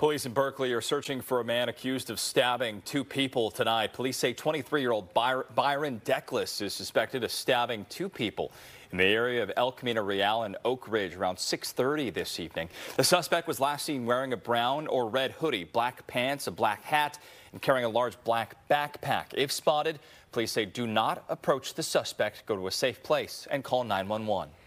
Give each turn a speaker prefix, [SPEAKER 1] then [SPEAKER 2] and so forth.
[SPEAKER 1] Police in Berkeley are searching for a man accused of stabbing two people tonight. Police say 23-year-old Byron Deckless is suspected of stabbing two people in the area of El Camino and Oakridge around 6:30 this evening. The suspect was last seen wearing a brown or red hoodie, black pants, a black hat, and carrying a large black backpack. If spotted, police say do not approach the suspect, go to a safe place, and call 911.